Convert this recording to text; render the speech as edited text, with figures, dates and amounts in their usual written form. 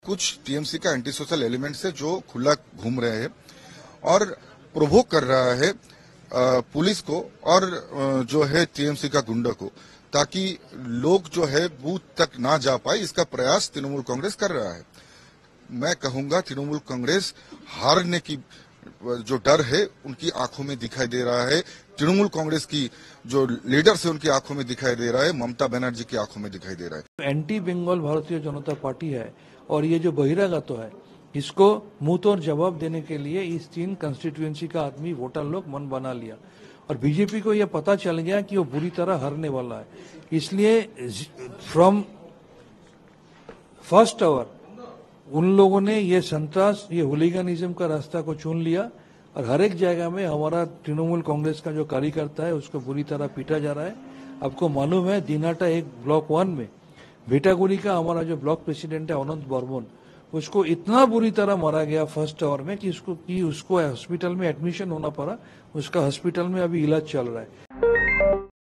कुछ टीएमसी का anti social elements है जो खुला घूम रहे हैं और प्रोवोक कर रहा है पुलिस को और जो है टीएमसी का गुंडा को, ताकि लोग जो है बूथ तक ना जा पाए। इसका प्रयास तृणमूल कांग्रेस कर रहा है। मैं कहूंगा तृणमूल कांग्रेस हारने की जो डर है उनकी आंखों में दिखाई दे रहा है। तृणमूल कांग्रेस की जो लीडर्स है उनकी आंखों में दिखाई दे रहा है, ममता बनर्जी की आंखों में दिखाई दे रहा है। एंटी बंगाल भारतीय जनता पार्टी है और ये जो बहिरागत है, इसको मुंह तोड़ जवाब देने के लिए इस 3 कंस्टिट्यूएंसी का आदमी वोटर लोग मन बना लिया और बीजेपी को यह पता चल गया कि वो बुरी तरह हारने वाला है। इसलिए फ्रॉम फर्स्ट आवर उन लोगों ने ये संतरास, ये हुलीगनिज्म का रास्ता को चुन लिया और हर एक जगह में हमारा तृणमूल कांग्रेस का जो कार्यकर्ता है उसको बुरी तरह पीटा जा रहा है। आपको मालूम है दिनाटा एक ब्लॉक 1 में भेटागुड़ी का हमारा जो ब्लॉक प्रेसिडेंट है अनंत बर्मन, उसको इतना बुरी तरह मारा गया फर्स्ट आवर में कि उसको हॉस्पिटल में एडमिशन होना पड़ा। उसका हॉस्पिटल में अभी इलाज चल रहा है।